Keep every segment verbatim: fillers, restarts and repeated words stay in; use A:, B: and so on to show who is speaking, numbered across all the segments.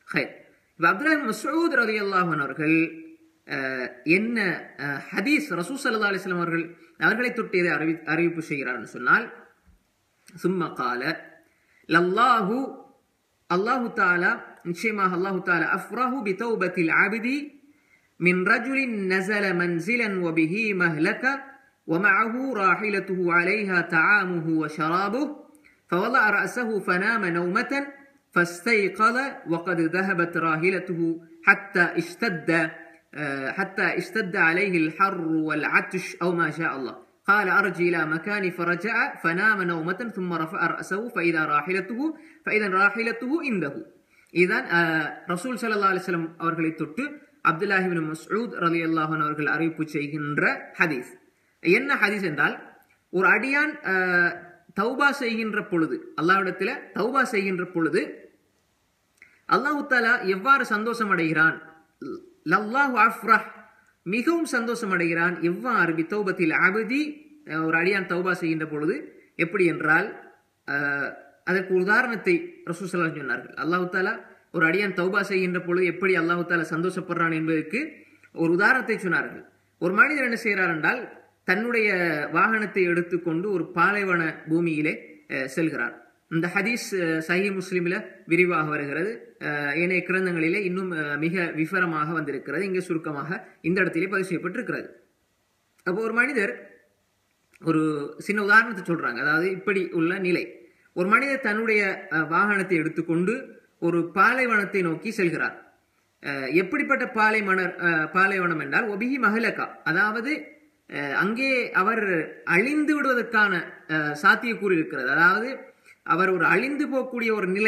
A: ஹைர். இப்போ அப்துல்லாஹ் இப்னு மஸ்ஊத் ரலியல்லாஹு அன்ஹு அவர்கள் என்ன ஹதீஸ் ரசூல் ஸல்லல்லாஹு அலைஹி வஸல்லம் அவர்கள் அவர்களை தொட்டு இதை அறிவி அறிவிப்பு செய்கிறார்னு சொன்னால், சும்ம கால லல்லாஹு அல்லாஹு தஆலா நிச்சயமாக அல்லாஹு தஆலா அஃப்ரஹு பிதௌபத்தில் ஆபிதி மின் ரஜுலின் நஸல மன்சிலன் வபிஹி மஹ்லக ومعه راحلته عليها طعامه وشرابه فوضع رأسه فنام نومة فاستيقظ وقد ذهبت راحلته حتى اشتد حتى اشتد عليه الحر والعطش أو ما شاء الله قال أرجع إلى مكاني فرجع فنام نومة ثم رفع رأسه فإذا راحلته فإذا راحلته عنده. இதுதான் ரசூல் ஸல்லல்லாஹு அலைஹி வஸல்லம் அவர்களை தொட்டு அப்துல்லாஹ் இப்னு மஸ்ஊத் ரலியல்லாஹு அன்ஹு அவர்கள் அறிவிப்பு செய்கின்ற ஹதீஸ். என்ன ஹதீஸ் என்றால், ஒரு அடியான் தௌபா செய்கின்ற பொழுது, அல்லாஹ்விடத்தில் தௌபா செய்கின்ற பொழுது அல்லாஹு தஆலா எவ்வாறு சந்தோஷம் அடைகிறான், லல்லாஹு அஃப்ரஹ் மிகவும் சந்தோஷம் அடைகிறான். எவ்வாறு பித்தௌபத்தில் அபதி, ஒரு அடியான் தௌபா செய்கின்ற பொழுது எப்படி என்றால், அதற்கு உதாரணத்தை ரசூல் ஸல்லல்லாஹு அலைஹி வஸல்லம் சொன்னார்கள். அல்லாஹு தஆலா ஒரு அடியான் தௌபா செய்கின்ற பொழுது எப்படி அல்லாஹு தஆலா சந்தோஷப்படுறான் என்பதற்கு ஒரு உதாரணத்தை சொன்னார்கள். ஒரு மனிதர் என்ன செய்கிறார் என்றால், தன்னுடைய வாகனத்தை எடுத்துக்கொண்டு ஒரு பாலைவன பூமியிலே செல்கிறார். இந்த ஹதீஸ் சஹீஹ் முஸ்லிமில் விரிவாக வருகிறது, ஏனைய கிரந்தங்களிலே இன்னும் மிக விவரமாக வந்திருக்கிறது. இங்கே சுருக்கமாக இந்த இடத்திலே பதிவு செய்யப்பட்டிருக்கிறது. அப்போ ஒரு மனிதர், ஒரு சின்ன உதாரணத்தை சொல்றாங்க, அதாவது இப்படி உள்ள நிலை, ஒரு மனிதர் தன்னுடைய வாகனத்தை எடுத்துக்கொண்டு ஒரு பாலைவனத்தை நோக்கி செல்கிறார். எப்படிப்பட்ட பாலைவன பாலைவனம் என்றால் ஒபிஹி மஹலகா, அதாவது அங்கே அவர் அழிந்து விடுவதற்கான சாத்தியக்கூறு இருக்கிறது. அதாவது அவர் ஒரு அழிந்து போகக்கூடிய ஒரு நிலை,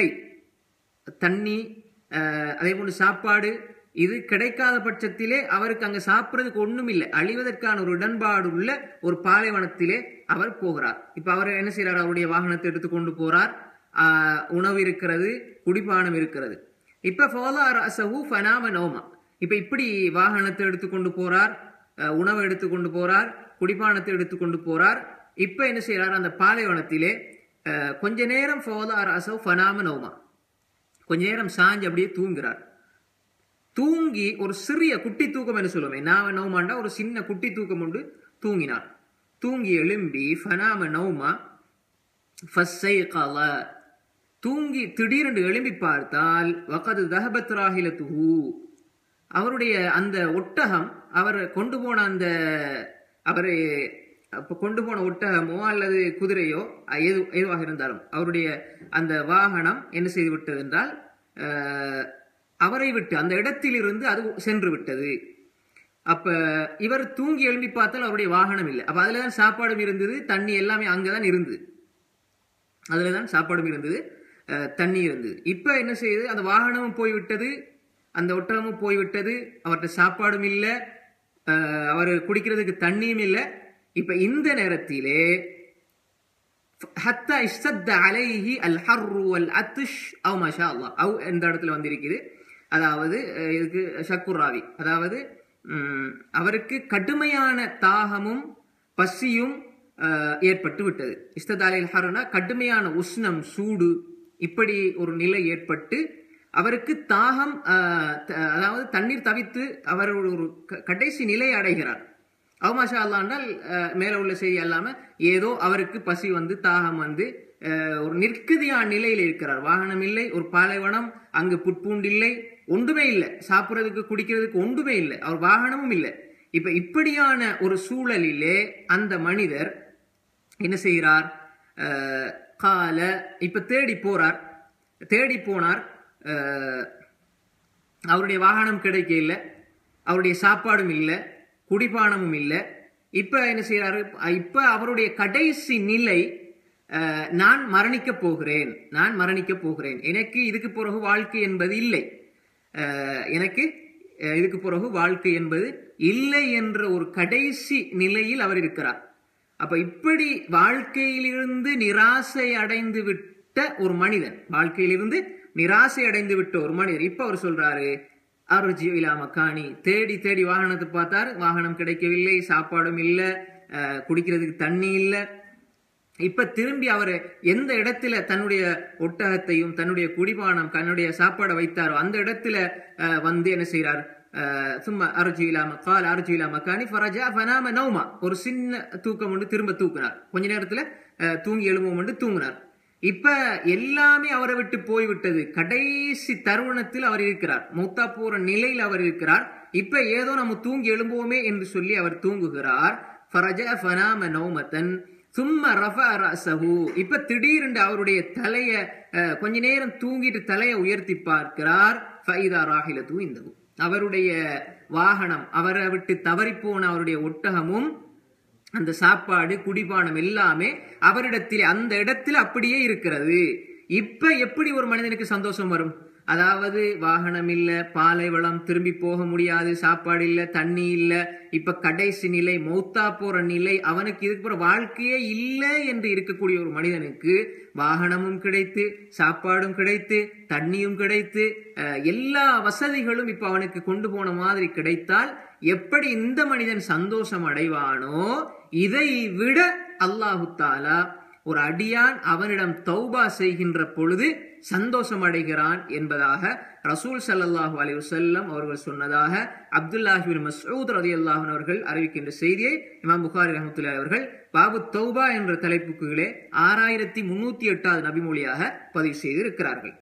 A: தண்ணி அதே போன்று சாப்பாடு இது கிடைக்காத பட்சத்திலே அவருக்கு அங்கே சாப்பிட்றதுக்கு ஒன்றும் இல்லை, அழிவதற்கான ஒரு உடன்பாடு உள்ள ஒரு பாலைவனத்திலே அவர் போகிறார். இப்போ அவர் என்ன செய்கிறார், அவருடைய வாகனத்தை எடுத்துக்கொண்டு போறார். உணவு இருக்கிறது, குடிபானம் இருக்கிறது. இப்போ ஃபோலா ரஸஹு ஃபனாம நௌமா, இப்போ இப்படி வாகனத்தை எடுத்துக்கொண்டு போறார், உணவை எடுத்துக்கொண்டு போறார், குடிபானத்தை எடுத்துக்கொண்டு போறார். இப்போ என்ன செய்யறார், அந்த பாலைவனத்திலே கொஞ்ச நேரம் ஃபோலா ரஸஹு ஃபனாம நௌமா, கொஞ்ச நேரம் சாஞ்சு அப்படியே தூங்குகிறார். தூங்கி ஒரு சிறிய குட்டி தூக்கம் என்று சொல்லுவோமே, நாம நௌமாண்டா ஒரு சின்ன குட்டி தூக்கம் உண்டு, தூங்கினார். தூங்கி எழும்பி ஃபனாம நௌமா ஃபஸ்ஸைகல, தூங்கி திடீரென்று எழும்பி பார்த்தால் வகது தஹபத் ராஹிலத்துஹு, அவருடைய அந்த ஒட்டகம், அவர் கொண்டு போன அந்த அவரை கொண்டு போன ஒட்டகமோ அல்லது குதிரையோ எது எதுவாக இருந்தாலும் அவருடைய அந்த வாகனம் என்ன செய்து விட்டது என்றால், அவரை விட்டு அந்த இடத்திலிருந்து அது சென்று விட்டது. அப்ப இவர் தூங்கி எழும்பி பார்த்தால் அவருடைய வாகனம் இல்லை. அப்ப அதுல தான் சாப்பாடும் இருந்தது, தண்ணி எல்லாமே அங்கதான் இருந்தது, அதுல தான் சாப்பாடும் இருந்தது, தண்ணி இருந்தது. இப்ப என்ன செய்யுது, அந்த வாகனமும் போய்விட்டது, அந்த ஒட்டகமும் போய்விட்டது, அவர்கிட்ட சாப்பாடும் இல்லை, அவர் குடிக்கிறதுக்கு தண்ணியும் இல்லை. இப்ப இந்த நேரத்திலே ஹத்தா இஷ்தத்த அலைஹி அல் ஹர்ரு வல் அத்ஷ் அவ் மாஷா அல்லாஹ், அவ் இந்த இடத்துல வந்திருக்குது. அதாவது இதுக்கு ஷக்குராவி, அதாவது அவருக்கு கடுமையான தாகமும் பசியும் ஏற்பட்டு விட்டது. இஷ்தத் அலைஹில் ஹர்னா கடுமையான உஷ்ணம், சூடு, இப்படி ஒரு நிலை ஏற்பட்டு அவருக்கு தாகம், அதாவது தண்ணீர் தவித்து அவர் ஒரு கடைசி நிலை அடைகிறார். அவமாஷா அல்லா என்றால் மேல உள்ள செய்தி அல்லாம ஏதோ அவருக்கு பசி வந்து தாகம் வந்து ஒரு நிற்கதியான நிலையில் இருக்கிறார். வாகனம் இல்லை, ஒரு பாலைவனம், அங்கு புட்பூண்டு இல்லை, ஒன்றுமே இல்லை, சாப்பிட்றதுக்கு குடிக்கிறதுக்கு ஒன்றுமே இல்லை, அவர் வாகனமும் இல்லை. இப்ப இப்படியான ஒரு சூழலிலே அந்த மனிதர் என்ன செய்கிறார், கால இப்ப தேடி போறார், தேடி போனார், அவருடைய வாகனம் கிடைக்க இல்லை, அவருடைய சாப்பாடும் இல்லை, குடிபானமும் இல்லை. இப்ப என்ன செய்யறாரு, இப்ப அவருடைய கடைசி நிலை, நான் மரணிக்க போகிறேன், நான் மரணிக்க போகிறேன், எனக்கு இதுக்கு பிறகு வாழ்க்கை என்பது இல்லை, எனக்கு இதுக்கு பிறகு வாழ்க்கை என்பது இல்லை என்ற ஒரு கடைசி நிலையில் அவர் இருக்கிறார். அப்ப இப்படி வாழ்க்கையிலிருந்து நிராசை அடைந்து விட்ட ஒரு மனிதன், வாழ்க்கையிலிருந்து நிராசை அடைந்து விட்ட ஒரு மனிதர் இப்ப அவர் சொல்றாரு, அர்ஜி இலா மக்கானி, தேடி தேடி வாகனத்தை பார்த்தார், வாகனம் கிடைக்கவில்லை, சாப்பாடும் இல்லை, குடிக்கிறதுக்கு தண்ணி இல்லை. இப்ப திரும்பி அவர் எந்த இடத்துல தன்னுடைய ஒட்டகத்தையும் தன்னுடைய குடிபானம் தன்னுடைய சாப்பாடை வைத்தாரோ அந்த இடத்துல வந்து என்ன செய்யறார், சும்மா அர்ஜிலாம கால் அர்ஜிலாம கானி ஃபரஜா ஃபனாம நௌமா, ஒரு சின்ன தூக்கம் ஒன்று திரும்ப தூக்குனார், கொஞ்ச நேரத்துல தூங்கி எழும்பும் என்று தூங்கினார். இப்ப எல்லாமே அவரை விட்டு போய்விட்டது. கடைசி தருணத்தில் அவர் இருக்கிறார், மௌத்தா போற நிலையில் அவர் இருக்கிறார். இப்ப ஏதோ நம்ம தூங்கி எழும்புவோமே என்று சொல்லி அவர் தூங்குகிறார். ஃபரஜா ஃபனாம நௌமத்தன் சும்மா ரஃபா ரஸஹு, இப்ப திடீரென்று அவருடைய தலைய கொஞ்ச நேரம் தூங்கிட்டு தலையை உயர்த்தி பார்க்கிறார். ஃபைதா ராஹிலது இந்தஹு, அவருடைய வாகனம், அவரை விட்டு தவறி போன அவருடைய ஒட்டகமும் அந்த சாப்பாடு குடிபானம் எல்லாமே அவரிடத்தில் அந்த இடத்தில் அப்படியே இருக்கிறது. இப்ப எப்படி ஒரு மனிதனுக்கு சந்தோஷம் வரும்? அதாவது வாகனம் இல்ல, பாலைவளம், திரும்பி போக முடியாது, சாப்பாடு இல்ல, தண்ணி இல்ல, இப்ப கடைசி நிலை, மௌத்தா போற நிலை, அவனுக்கு இதுக்கு வாழ்க்கையே இல்லை என்று இருக்கக்கூடிய ஒரு மனிதனுக்கு வாகனமும் கிடைத்து, சாப்பாடும் கிடைத்து, தண்ணியும் கிடைத்து, எல்லா வசதிகளும் இப்ப அவனுக்கு கொண்டு போன மாதிரி கிடைத்தால் எப்படி இந்த மனிதன் சந்தோஷம் அடைவானோ, இதை விட அல்லாஹு தாலா ஒரு அடியான் அவனிடம் தௌபா செய்கின்ற பொழுது சந்தோஷம் அடைகிறான் என்பதாக ரசூல் ஸல்லல்லாஹு அலைஹி வஸல்லம் அவர்கள் சொன்னதாக அப்துல்லாஹ் இப்னு மஸ்ஊத் ரலியல்லாஹு அன்ஹு அவர்கள் அறிவிக்கின்ற செய்தியை இமாம் புகாரி ரஹ்மத்துல்லாஹி அவர்கள் பாபு தௌபா என்ற தலைப்புக்குள்ளே ஆறாயிரத்தி முன்னூத்தி எட்டாவது நபிமொழியாக பதிவு செய்திருக்கிறார்கள்.